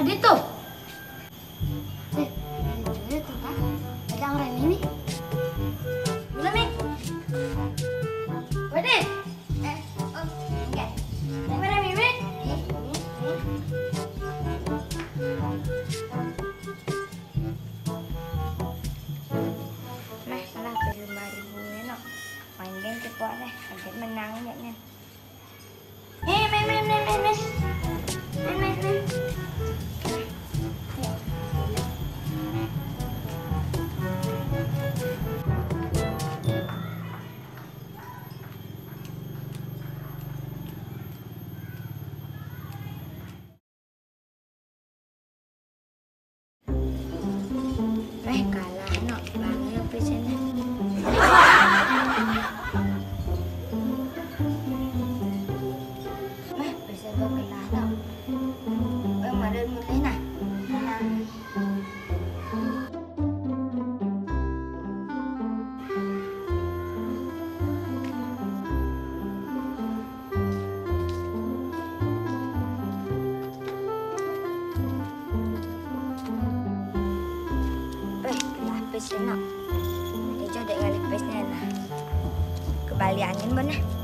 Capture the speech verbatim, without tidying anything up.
tadi tuh. Eh, itu kan. Ada orang ini. Belum nih. Waduh. Eh, oh, enggak. Mana Mimi? Nah, salah beli lima ribu ini. Main game cepet deh, akhir menang ya nih. Eh, main main main main main. Main main main. Eh, kalah no, bangnya pesennya. Eh, bisa berkelah no. Eh, madan mulai nah. Pesnya, dia coba kali pesnya nah, kebali angin bener.